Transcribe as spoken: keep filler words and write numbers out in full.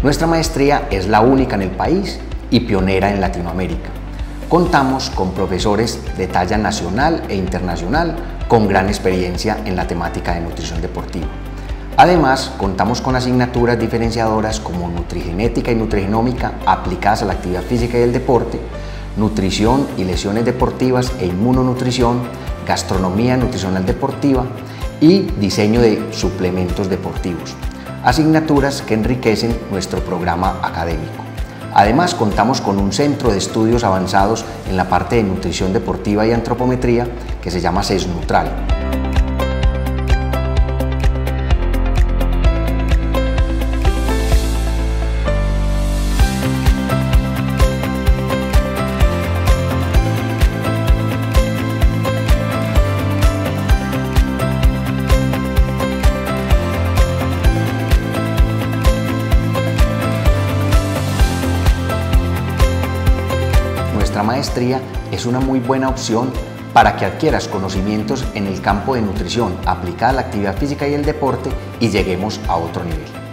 Nuestra maestría es la única en el país y pionera en Latinoamérica. Contamos con profesores de talla nacional e internacional con gran experiencia en la temática de nutrición deportiva. Además, contamos con asignaturas diferenciadoras como nutrigenética y nutrigenómica aplicadas a la actividad física y el deporte, nutrición y lesiones deportivas e inmunonutrición, gastronomía nutricional deportiva y diseño de suplementos deportivos, asignaturas que enriquecen nuestro programa académico. Además, contamos con un centro de estudios avanzados en la parte de nutrición deportiva y antropometría que se llama SESNUTRAL. Nuestra maestría es una muy buena opción para que adquieras conocimientos en el campo de nutrición aplicada a la actividad física y el deporte y lleguemos a otro nivel.